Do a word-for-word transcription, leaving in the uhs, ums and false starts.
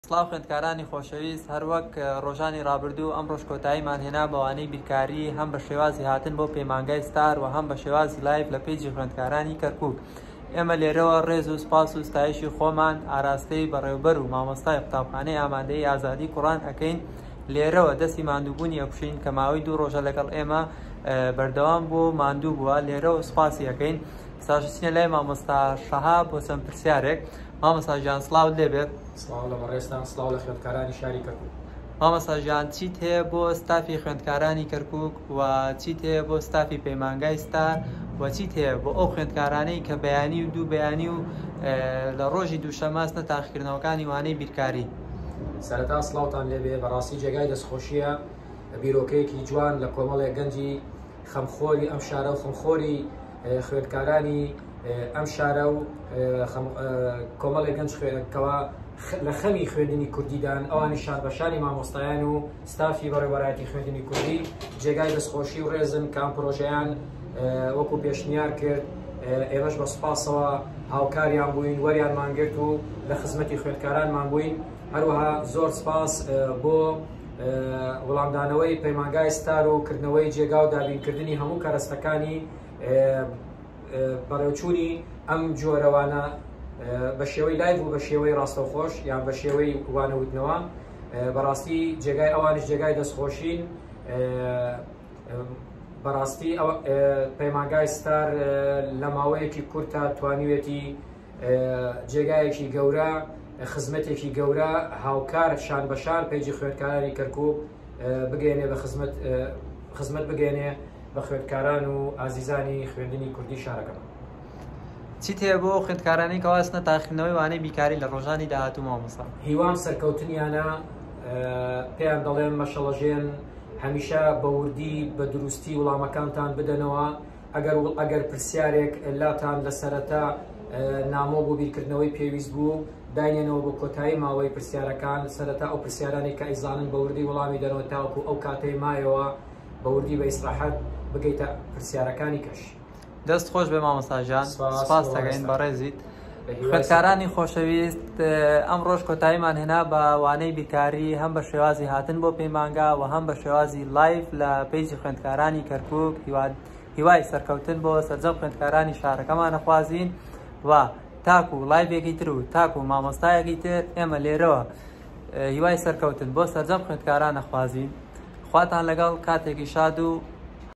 سلااو خوێندکارانی خۆشەویست، هەروەک ڕۆژانی ڕابردوو ئەم ڕۆژ کۆتاییمان هێنا بەوانەی بیرکاری هەم بە شێوازی هاتن بۆ پەیمانگای ستار و هەم بە شێوازی لایڤ لە پێیجی خوێندکارانی کەرکووک. ئێمە لێرەوە ڕێز و سپاس و ستایشی خۆمان ئاراستەی بەڕێوەبەر و مامۆستای قوتابخانەی ئامادەی ئازادی قورئان ئەکەین. لێرەوە دەستی ماندووبوونی ئەکوشین کە ماوەی دوو ڕۆژە لەگەڵ ئێمە بەردەوام بوو ماندوو بووە. لێرەوە سپاسی ئەەکەین. ساشچینە لای مامۆستا شەهاب بۆ چەند پرسیارێک. مامۆستا ژیان سڵاوت لێبێت. سڵاو لە بەڕێستان، سڵاو لە خوێندکارانی شاری کەرکووک. مامۆستا ژیان چیت هەیە بۆ ستافی خوێندکارانی کەرکووک و چیت هەیە بۆ ستافی پەیمانگای ستار و چیت هەیە بۆ ئەو خوێندکارانەی کە بەیانی و دوو بەیانی و لە ڕۆژی دووشەمەستە تاقیکردنەوەکانی وانەی بیرکاری؟ سەرەتا سڵاوتان لێبێ. بەڕاستی جێگای دەستخۆشیە، بیرۆکەیەکی جوان لە کۆمەڵێک گەنجی خەمخۆری ئەم شارە و خەمخۆری خوێندکارانی ئەم شارە و کۆمەڵێک گەنج خوێنکەوە لە خەمی خوێندنی کوردیدان، ئەوانی شار بەشانی مامۆستایان و ستافی بەڕێوەبەرایەتی خوێندنی کوردی جێگای دەستخۆشی و ڕێزن کام پرۆژەیان وەکو پێشنیار کرد. ئێمەش بە سوپاسەوە هاوکاریان بووین، وەریانمان گرت و لە خزمەتی خوێندکارانمان بووین. هەروەها زۆر سپاس بۆ وەڵامدانەوەی پەیمانگای ستار و کردنەوەی جێگا و دابینکردنی هەموو کارەستەکانی بەڕێوچوونی ئەم جۆرەوانە بە شێوەی لایڤ و بە شێوەی ڕاستەوخۆش یان بە شێوەی وانەوتنەوە. بەڕاستی جێگای ئەوانش جێگای دەستخۆشین. بەڕاستی پەیمانگای ستار لە ماوەیەکی کورتە توانیوێتی جێگایەکی گەورە، خزمەتێکی گەورە، هاوکار شان بەشان پێیجی خوێندکارانی کەرکووک بگەێنێ بە خزمەت بگەێنێ بە خوێندکاران و ئازیزانی خوێندنی کوردی شارەکەمان. چیت هەیە بۆ خوێندکارانی کە واستنە تاقیکردنەوەی وانەی بیکاری لە ڕۆژانی داهاتوو مامۆستا؟ هیوام سەرکەوتنیانە، پێیان دەڵێن مەشەڵەژێن هەمیشە بە وردی بە دروستی وڵامەکانتان بدەنەوە. ئەگەر ئەگەر پرسیارێک لاتان لە سەرەتا نامۆ بۆ بیرکردنەوەی پێویست بوو داینێنەوە بۆ کۆتایی ماوەی پرسیارەکان. سەرەتا ئەو پرسیارانی کە ئیزانن بە وردی وەڵامی دەنەوە تاوەکو ئەو کاتەی مایەوە بە وردی بە ئیسراحەت بگەیتە پرسیارەکانی کەش. دەست خۆش بێ مامۆستا ژیان، سپاس دەکەین بە ڕێزیت. خوێندکارانی خۆشەویست، ئەم ڕۆژ کۆتاییمان هێنا بە وانەی بیرکاری هەم بە شێوازی هاتن بۆ پەیمانگا و هەم بە شێوازی لایڤ لە پەیجی خوێندکارانی کەرکووک. هیوای سەرکەوتن بۆ سەرجەم خوێندکارانی شارەکەمان نەخوازیین و تاکو لایڤێکی تر و تاکو مامۆستایەکی تر ئێمە لێرەوە هیوای سەرکەوتن بۆ سەرجەم خوێندکاران نەخوازیین. خواتان لەگەڵ کاتێکی شاد و